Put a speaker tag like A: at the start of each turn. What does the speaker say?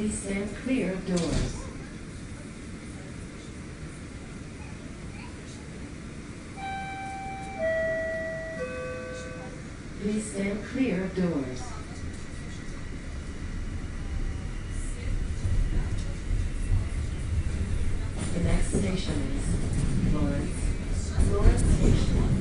A: Please stand clear of doors. Please stand clear of doors. The next station is Lawrence Station.